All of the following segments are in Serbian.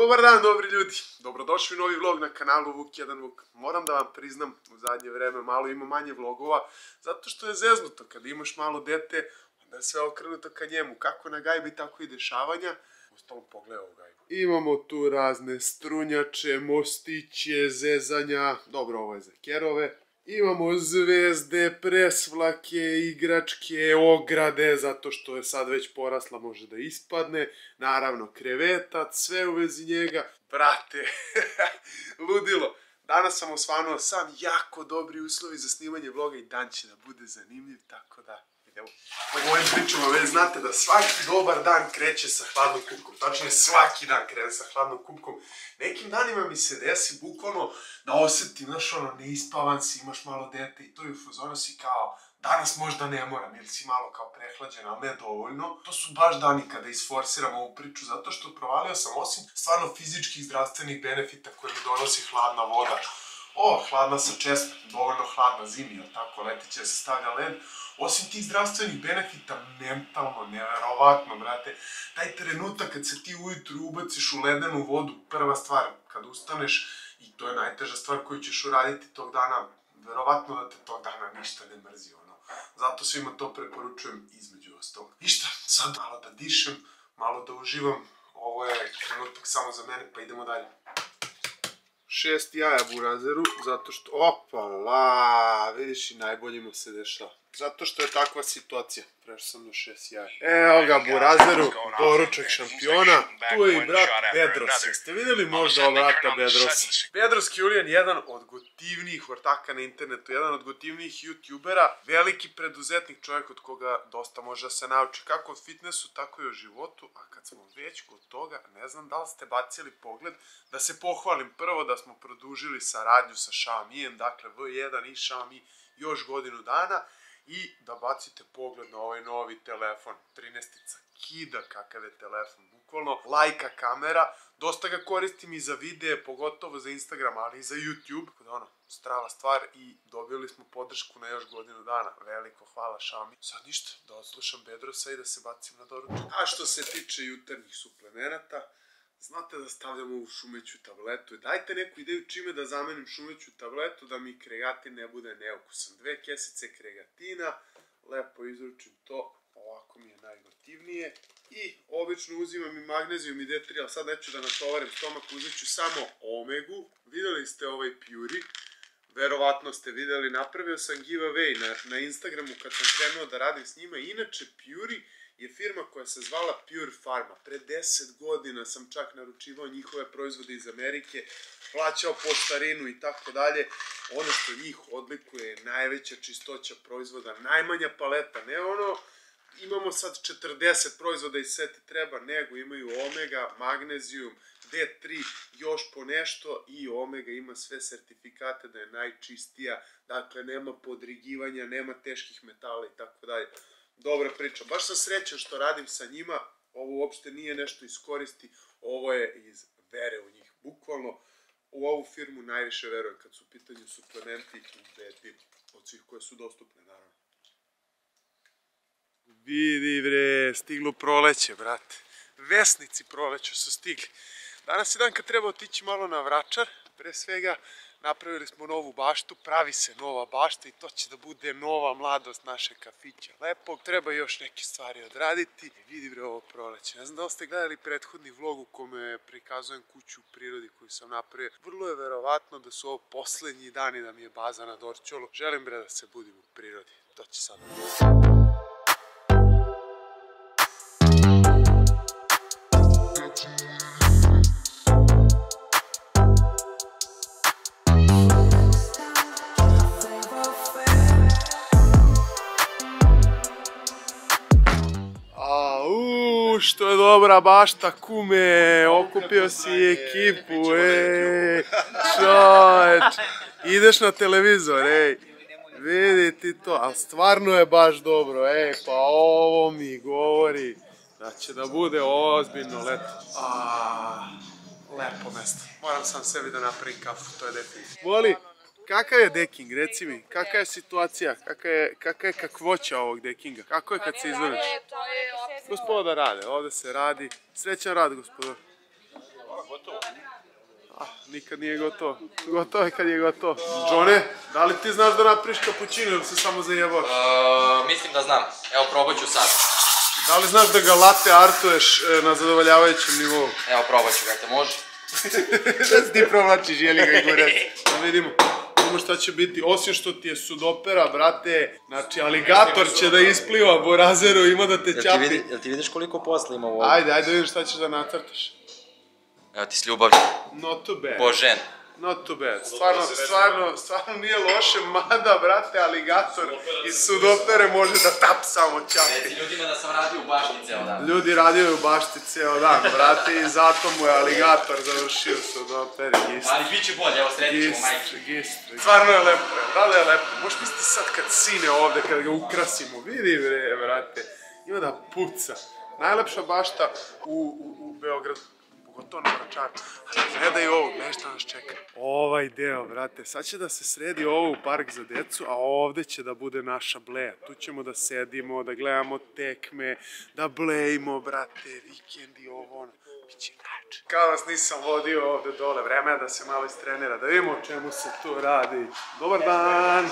Dobar dan, dobri ljudi. Dobrodošli u novi vlog na kanalu Vuk 1 Vuk. Moram da vam priznam, u zadnje vreme malo ima manje vlogova, zato što je zeznuto. Kada imaš malo dete, onda je sve okrenuto ka njemu. Kako na gajbi, tako i dešavanja. Uostalom, pogledaj ovu gajbu. Imamo tu razne strunjače, mostiće, zezanja. Dobro, ovo je za kerove. Imamo zvezde, presvlake, igračke, ograde, zato što je sad već porasla, može da ispadne. Naravno, krevetac, sve u vezi njega. Brate, ludilo. Danas sam osvanuo sam jako dobri uslovi za snimanje vloga i dan će da bude zanimljiv, tako da idemo. U ovim pričama već znate da svaki dobar dan kreće sa hladnom kupkom. Tačnije, svaki dan krene sa hladnom kupkom. Nekim danima mi se desi bukvalno da osetim, znaš ono, neispavan si, imaš malo dete i to je u fazonu si kao danas možda ne moram ili si malo kao prehlađen, ali ne dovoljno. To su baš dani kada isforsiram ovu priču, zato što provalio sam osim stvarno fizičkih zdravstvenih benefita koje mi donosi hladna voda. Hladna sa česme, dovoljno hladna zimi, ili tako, leti će se stavlja led. Osim tih zdravstvenih benefita, mentalno, neverovatno, brate, taj trenutak kad se ti ujutru ubaciš u ledenu vodu, prva stvar, kad ustaneš, i to je najteža stvar koju ćeš uraditi tog dana, verovatno da te tog dana ništa ne mrzi, ono. Zato svima to preporučujem između ostalog. Ništa, sad malo da dišem, malo da uživam, ovo je trenutak samo za mene, pa idemo dalje. 6 jaja burazeru, zato što, opala, vidiš i najbolje mu se dešava. Zato što je takva situacija, prešao sam do 6 jaja. Evo ga burazeru, doručak šampiona, tu je i brat Bedros. Jeste vidjeli možda o brata Bedrosa? Bedros Kjulijan, jedan od gotivnijih ortaka na internetu, jedan od gotivnijih youtubera, veliki preduzetnik, čovjek od koga dosta može da se nauči kako od fitnessu, tako i o životu, a kad smo već kod toga, ne znam da li ste bacili pogled, da se pohvalim prvo da smo produžili saradnju sa Xiaomijem, dakle V1 i Xiaomi još godinu dana, i da bacite pogled na ovaj novi telefon, 13-ica, kida kakav je telefon, bukvalno lajka kamera, dosta ga koristim i za videe, pogotovo za Instagram, ali i za YouTube, da ono, strava stvar i dobili smo podršku na još godinu dana, veliko hvala Xiaomi. Sad ništa, da odslušam Bedrosa i da se bacim na doručak. A što se tiče jutarnjih suplemenata, znate da stavljamo ovu šumeću tabletu. Dajte neku ideju čime da zamenim šumeću tabletu da mi kregatin ne bude neukusan. 2 kesice kregatina, lepo izručim to, ovako mi je najgotivnije. I obično uzimam i magnezijum i D3, ali sad neću da natovarim stomak, uzet ću samo omegu. Videli ste ovaj Puri, verovatno ste videli, napravio sam giveaway na Instagramu kad sam krenuo da radim s njima. Inače, Puri je firma koja se zvala Pure Pharma. Pre 10 godina sam čak naručivao njihove proizvode iz Amerike, plaćao poštarinu i tako dalje. Ono što njih odlikuje je najveća čistoća proizvoda, najmanja paleta, ne ono imamo sad 40 proizvoda i sve ti treba, nego imaju omega, magnezijum, D3, još po nešto i omega ima sve sertifikate da je najčistija, dakle nema podrigivanja, nema teških metala i tako dalje. Dobra priča, baš sam srećan što radim sa njima, ovo uopšte nije nešto iz koristi, ovo je iz vere u njih, bukvalno u ovu firmu najviše verujem kad su u pitanju suplementi ubedljiv, od svih koje su dostupne naravno. Vidi bre, stiglo proleće brate, vesnici proleća su stigli. Danas je dan kad treba otići malo na Vračar, pre svega napravili smo novu baštu, pravi se nova bašta i to će da bude nova mladost našeg kafića. Lepo, treba još neke stvari odraditi. Vidi bre ovo proleće. Ne znam da li ste gledali prethodni vlog u kome prikazujem kuću u prirodi koju sam napravio. Vrlo je verovatno da su ovo poslednji dani da mi je baza na Dorćolu. Želim bre da se budim u prirodi. To će sad biti. Što je dobra bašta, kume, okupio si ekipu, čovječ, ideš na televizor, vidi ti to, ali stvarno je baš dobro, pa ovo mi govori da će da bude ozbiljno leto. Lepo mesto, moram sam sebi da napravim kafu, to je definitivno. Voli, kakav je deking, reci mi, kakva je situacija, kakva je kakvoća ovog dekinga, kako je kad se izvrneš? Gospoda rade, ovdje se radi, srećan rad gospodar. Gotovo. Nikad nije gotovo. Gotovo je kad je gotovo. Džone, da li ti znaš da napriš kapućino ili se samo zajebavaš? Mislim da znam. Evo, probat ću sad. Da li znaš da ga latte artuješ na zadovoljavajućem nivou? Evo, probat ću, brate, može? Da si ti provlačiš, jeli ga i gorec. Da vidimo. Vidimo šta će biti, osim što ti je sudopera, brate, znači aligator će da ispliva Borazeru, ima da te čapi. Jel ti vidiš koliko posla ima u ovom? Ajde vidiš šta ćeš da nacrtaš. Evo ti s ljubavlju. Not too bad. Božen. Not too bad. Stvarno nije loše, mada, brate, aligator iz sudopere može da tap samo čapi. Reci ljudima da sam radio u bašti ceo dan. Ljudi radio u bašti ceo dan, brate, i zato mu je aligator završio u sudoperi. Ali bit će bolje, evo sredit ćemo majke. Stvarno je lepo, da li je lepo? Možeš misliti sad kad sine ovde, kad ga ukrasimo, vidi bre, brate, ima da puca. Najlepša bašta u Beogradu. Gotovo na Vračaru. Gledaj ovo, gledaj šta nas čeka. Ovaj deo, brate, sad će da se sredi ovo u park za decu, a ovde će da bude naša bleja. Tu ćemo da sedimo, da gledamo tekme, da blejimo, brate, vikendi, ovo, ono. Biće najče. Kao vas nisam vodio ovde dole, vreme je da se malo istrenira, da vidimo o čemu se tu radi. Dobar dan!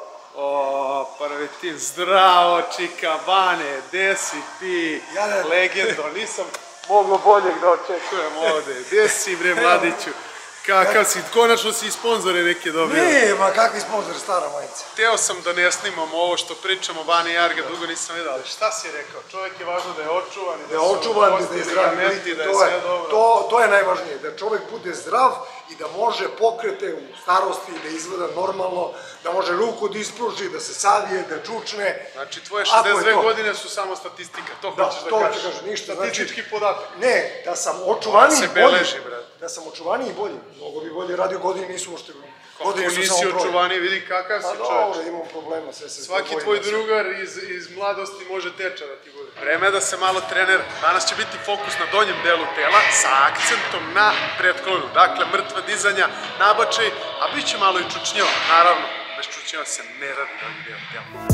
O, prvi tim, zdravo, čika, Bane, gde si ti, legendo, nisam moglo boljeg da očekujem ovde. Gde si bre, mladiću? Kakav si, konačno si i sponzore neke dobio. Ne, ma kakvi sponzor, stara majica. Teo sam da ne snimam ovo što pričamo, Bane i Jarga, dugo nisam vidio, ali šta si rekao? Čovjek je važno da je očuvan i da se da je zdrav, da je sve dobro. To je najvažnije, da čovjek bude zdrav i da može pokrete u starosti, da izgleda normalno, da može ruku da ispruži, da se savije, da čučne. Znači tvoje 62 godine su samo statistika, to hoćeš da kažeš? Da, to ništa. Statistički podatak. Ne, da sam očuvaniji i bolji. Se beleži, brate. Da sam očuvaniji i bolji. Mnogo bi bolje radio, godine nisu ošte. Kako nisi očuvaniji, vidi kakav si čovječ. Pa dobro, imam problema, sve se... Svaki tvoj drugar iz mladosti može teča da ti bude. Vreme je da se malo trenera. Danas će biti fokus na donjem delu tela sa akcentom na pretklonu. Dakle, mrtva dizanja, nabačaj, a bit će malo i čučnjava. Naravno, bez čučnjava se ne radi donji deo tela.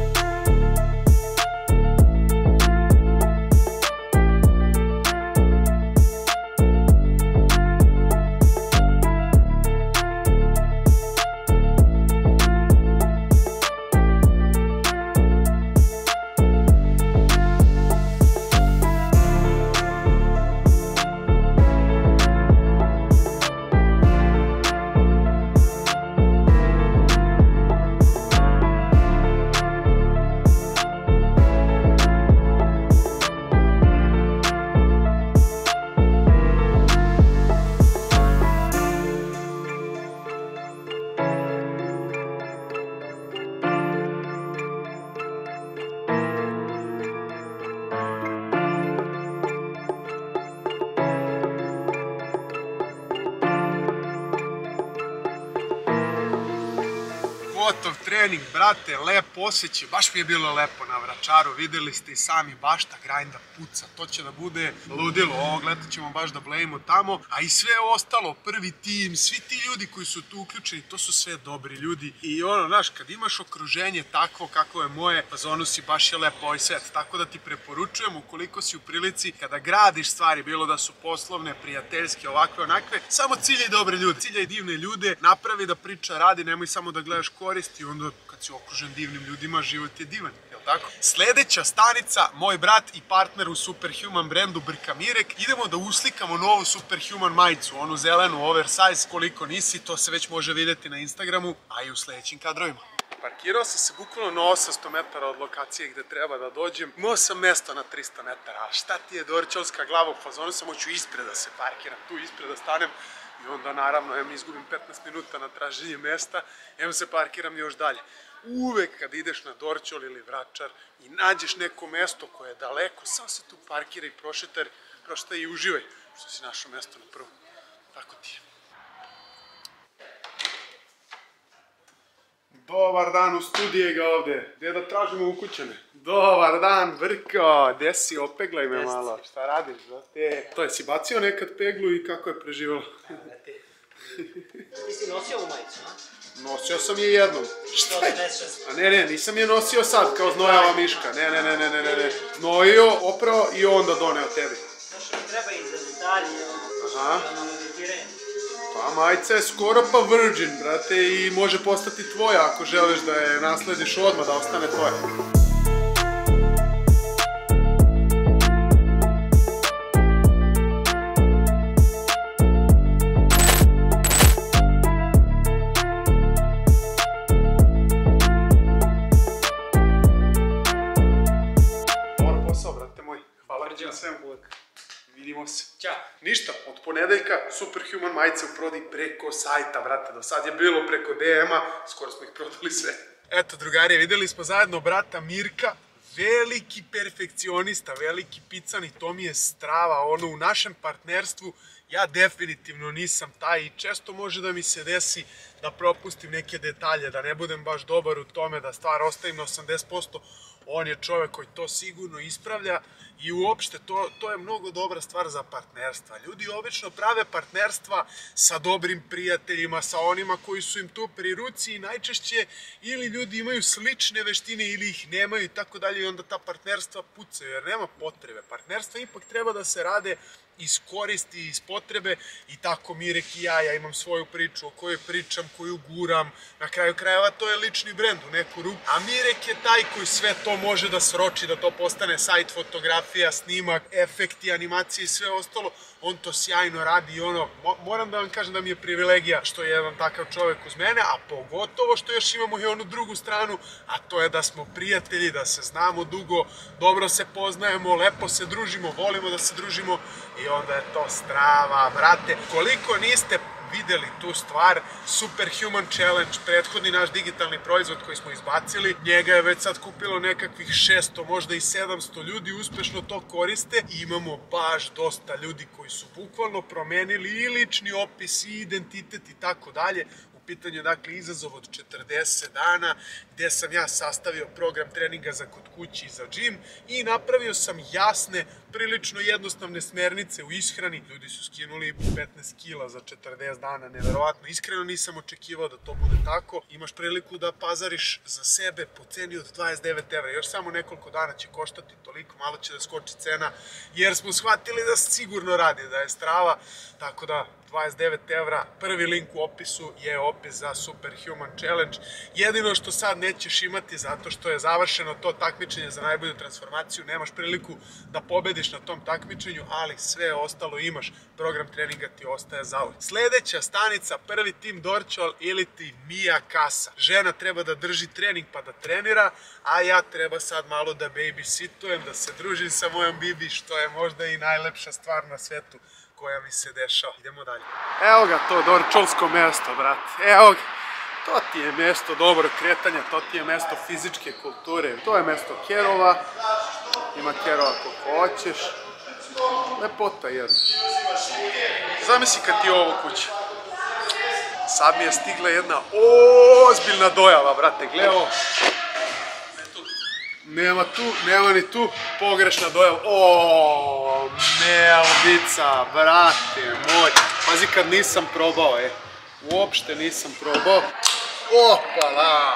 Gotov trening, brate, lep osjećaj, baš mi je bilo lepo na Vračaru, videli ste i sami, bašta grinda puca, to će da bude ludilo, ovog leta ćemo baš da blejimo tamo, a i sve ostalo, prvi tim, svi ti ljudi koji su tu uključeni, to su sve dobri ljudi i ono, znaš, kad imaš okruženje takvo kako je moje, pa zonu si baš je lepo ovaj svet, tako da ti preporučujem ukoliko si u prilici kada gradiš stvari, bilo da su poslovne, prijateljske, ovakve, onakve, samo ciljaj dobre ljude, ciljaj divne ljude, napravi da priča radi, nemoj samo da gledaš koristi, onda kad si okružen divnim ljudima, život je divan, jel tako? Sledeća stanica, moj brat i partner u Superhuman brandu Brkamirek, idemo da uslikamo novu Superhuman majicu, onu zelenu oversize, koliko nisi, to se već može vidjeti na Instagramu, a i u sledećim kadrovima. Parkirao sam se bukvalno na 800 metara od lokacije gde treba da dođem. Imao sam mesto na 300 metara, a šta ti je Dorćolska glava u fazonu, sam hoću ispred da se parkiram, tu ispred da stanem. I onda naravno, izgubim 15 minuta na traženje mesta, se parkiram još dalje. Uvek kad ideš na Dorćol ili Vračar i nađeš neko mesto koje je daleko, samo se tu parkira i prošetaj i uživaj što si našao mesto na prvom. Tako ti je. Dobar dan, u studije ga ovde. Gde da tražimo ukućane? Dobar dan, Brko, gde si? Opeglaj me malo. Šta radiš, brate? To je si bacio nekad peglu i kako je preživjelo? Ti si nosio ovu majicu, a? Nosio sam je jednom. Šta je? A ne, nisam je nosio sad kao znojava miška. Ne. Znojio, oprao i onda doneo tebi. Znaš mi treba i za detalje. Pa majica je skoro pa virgin, brate, i može postati tvoja ako želiš da je naslediš odmah, da ostane tvoja. Dobar posao, brate moj. Hvala ti na svemu. Vidimo se. Ćao. Ništa, od ponedeljka Superhuman majice u prodaji preko sajta, brate. Do sad je bilo preko DM-a, skoro smo ih prodali sve. Eto, drugari, videli smo zajedno brata Mirka, veliki perfekcionista, veliki pican i to mi je strava. Ono, u našem partnerstvu ja definitivno nisam taj i često može da mi se desi da propustim neke detalje, da ne budem baš dobar u tome, da stvar ostavim na 80%. On je čovek koji to sigurno ispravlja i uopšte to je mnogo dobra stvar za partnerstva. Ljudi obično prave partnerstva sa dobrim prijateljima, sa onima koji su im tu pri ruci i najčešće ili ljudi imaju slične veštine ili ih nemaju i tako dalje i onda ta partnerstva pucaju jer nema potrebe. Partnerstva ipak treba da se rade iz koristi, iz potrebe i tako Mirek i ja imam svoju priču o kojoj pričam, koju guram, na kraju krajeva to je lični brend u neku ruku, a Mirek je taj koji sve to može da sroči, da to postane sajt, fotografija, snimak, efekti, animacije i sve ostalo, on to sjajno radi i ono, moram da vam kažem da mi je privilegija što je jedan takav čovek uz mene, a pogotovo što još imamo i onu drugu stranu, a to je da smo prijatelji, da se znamo dugo, dobro se poznajemo, lepo se družimo, volimo da se družimo i onda je to strava, brate. Koliko niste videli tu stvar, Superhuman Challenge, prethodni naš digitalni proizvod koji smo izbacili, njega je već sad kupilo nekakvih 600, možda i 700 ljudi, uspešno to koriste i imamo baš dosta ljudi koji su bukvalno promenili i lični opis i identitet i tako dalje. U pitanju je dakle izazov od 40 dana gde sam ja sastavio program treninga za kod kući i za džim i napravio sam jasne, prilično jednostavne smernice u ishrani. Ljudi su skinuli 15 kila za 40 dana, neverovatno. Iskreno nisam očekivao da to bude tako. Imaš priliku da pazariš za sebe po ceni od 29 evra. Još samo nekoliko dana će koštati toliko, malo će da skoči cena jer smo shvatili da sigurno radi, da je strava, tako da 29 evra, prvi link u opisu je opis za Superhuman Challenge. Jedino što sad nećeš imati zato što je završeno to takmičenje za najbolju transformaciju, nemaš priliku da pobediš na tom takmičenju, ali sve ostalo imaš, program treninga ti ostaje zauvek. Sledeća stanica, prvi tim Dorčal ili ti Mia Kasa. Žena treba da drži trening pa da trenira, a ja treba sad malo da babysitujem, da se družim sa mojom Bibi, što je možda i najlepša stvar na svetu koja mi se dešava. Idemo dalje. Evo ga to dorčolsko mesto, brate. Evo ga. To ti je mesto dobrog kretanja, to ti je mesto fizičke kulture. To je mesto kerova. Ima kerova koliko hoćeš. Lepota jedna. Zamisli kad ti je ovo kuća. Sad mi je stigla jedna ozbiljna dojava, brate. Gle ovo. Nema ni tu pogrešna dojava. Oooo, meldica, brate moj. Pazi kad nisam probao, uopšte nisam probao. Opala!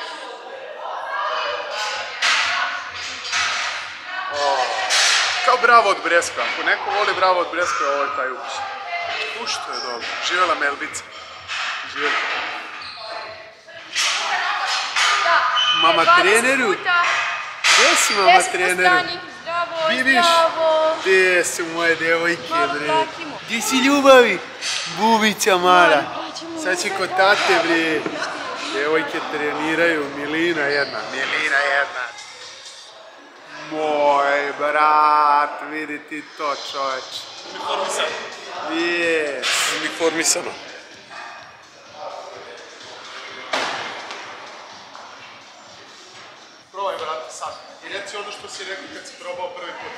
Kao bravo od breskve. Ako neko voli bravo od breskve, ovo je taj ukus. Što je dobro. Živjela meldica. Živjela. Mama treneru. Gdje si mama treneru? Vidiš? Gdje su moje devojke, bre? Gdje si ljubavi? Bubića mala. Sad će kod tate, bre. Devojke treniraju, milina jedna. Milina jedna. Moj brat, vidi ti to, čoveč. Uniformisano. Jes. Uniformisano. Probaj, brate, sad. I reci ono što si rekao kad si probao prvi put.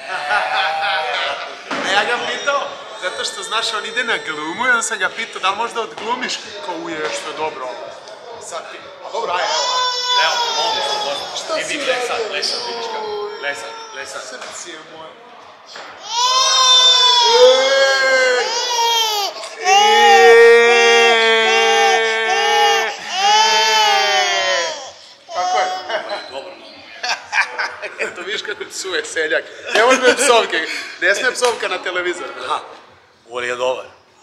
A ja ga pitao, zato što znaš, on ide na glumu i onda sam ga pitao da li možda odglumiš kao uje, što je dobro ovo. Sad ti, a dobro, aj, Evo, mogu slobodno. Šta si radio? Glej sad, vidiš kako. Glej sad. Srce je moje. Kako je? Dobro. Eto, vidiš kako ti suje seljak. Ne može psovke, ne smije psovka na televizor. Aha. Ali je dobar.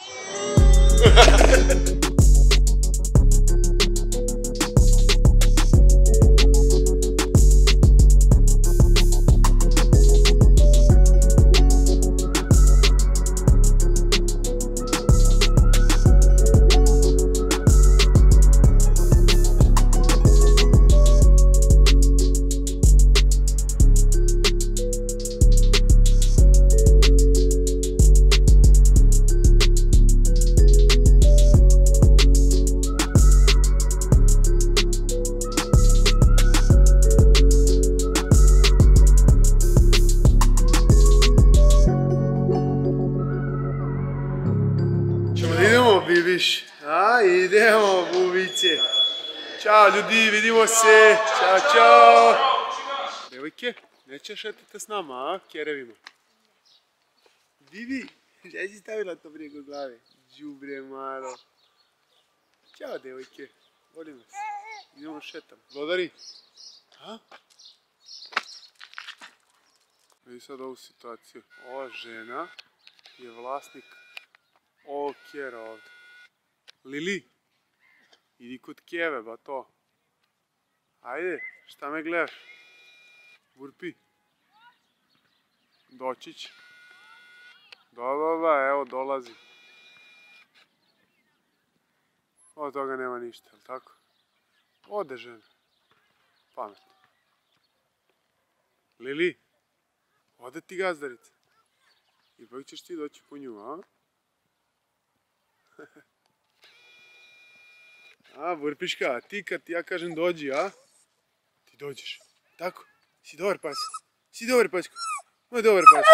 Bibiš, a idemo bubice. Ćao ljudi, vidimo se. Ćao, čao. Devojke, neće šetati s nama, a? Kerevima. Bibi, šta si stavila to preko glave? Đubre malo. Ćao devojke, volim vas. Idemo šetam. Vlodari, a? Vidi sad ovu situaciju. Ova žena je vlasnik ovog kjera ovdje. Lili, idi kod Keve, ba to. Ajde, šta me gledaš? Burpi. Doći će. Da, evo dolazi. Od toga nema ništa, jel tako? Ode žena. Pametno. Lili, ode ti gazdarica. Ipak ćeš ti doći po nju, a? A, Burpiška, a ti kad ja kažem dođi, a? Ti dođeš. Tako? Si dobar pas? Si dobar pasko? Moj dobar pas.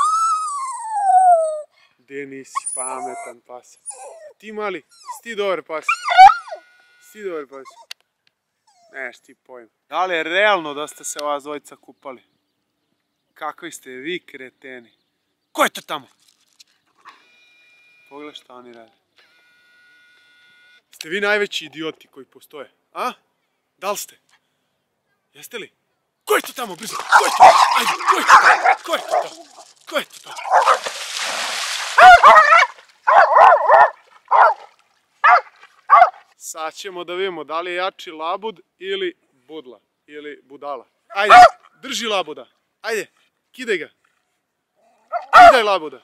Gde nisi pametan pas? A ti mali, si ti dobar pas? Si ti dobar pas? Neš ti pojem. Da li je realno da ste se vas dvojica kupali? Kakvi ste vi kreteni? Ko je to tamo? Pogledaj šta oni rade. Ste vi najveći idioti koji postoje, a? Da li ste? Jeste li? Ko je to tamo, brzo? Ko je to? Ajde, ko je to tamo? Ko je to tamo? Ko je to tamo? Sad ćemo da vidimo da li je jači labud ili budla. Ili budala. Ajde, drži labuda. Ajde, kidaj ga. Kidaj labuda.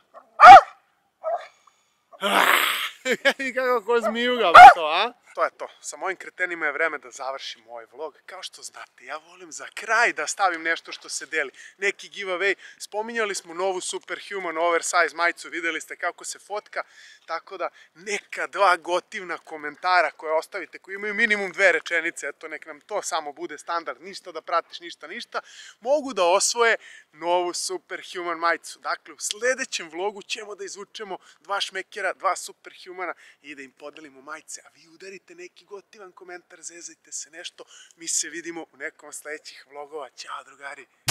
Kako ko zmijuga to, a? To je to. Sa mojim kretenima je vreme da završim ovaj vlog. Kao što znate, ja volim za kraj da stavim nešto što se deli. Neki giveaway. Spominjali smo novu Superhuman oversize majicu. Vidjeli ste kako se fotka. Tako da neka dva gotivna komentara koje ostavite, koji imaju minimum 2 rečenice, eto nek nam to samo bude standard. Ništa da pratiš, ništa. Mogu da osvoje novu Superhuman majicu. Dakle, u sljedećem vlogu ćemo da izvučemo 2 šmekera, 2 Superhumana i da im podelimo majice. A vi udarite neki gotivan komentar, zezajte se nešto. Mi se vidimo u nekom sljedećih vlogova. Ćao drugari!